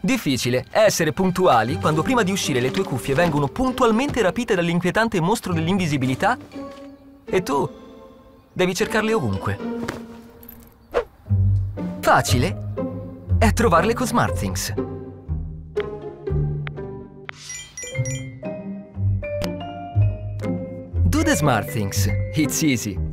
Difficile è essere puntuali quando prima di uscire le tue cuffie vengono puntualmente rapite dall'inquietante mostro dell'invisibilità e tu devi cercarle ovunque. Facile è trovarle con SmartThings. Do the SmartThings. It's easy.